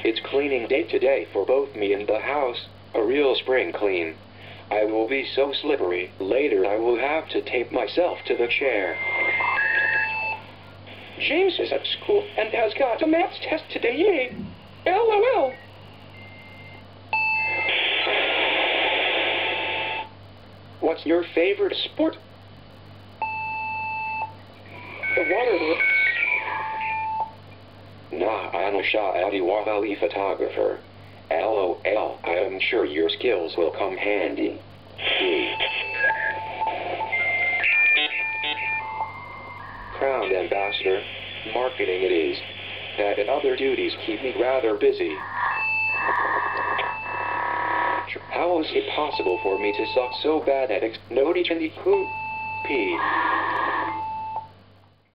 It's cleaning day today for both me and the house, a real spring clean. I will be so slippery, later I will have to tape myself to the chair. James is at school and has got a maths test today, yay! LOL! What's your favorite sport? The water. Nah, I'm Shah Ali photographer. LOL, I am sure your skills will come handy. Crown Ambassador, marketing it is. That and other duties keep me rather busy. How is it possible for me to suck so bad at it? No, P.